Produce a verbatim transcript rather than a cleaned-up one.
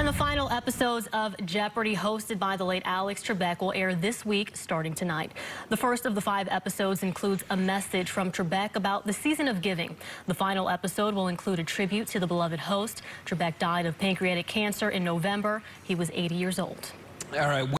the final episodes of Jeopardy, hosted by the late Alex Trebek, will air this week starting tonight. The first of the five episodes includes a message from Trebek about the season of giving. The final episode will include a tribute to the beloved host. Trebek died of pancreatic cancer in November. He was eighty years old. All right.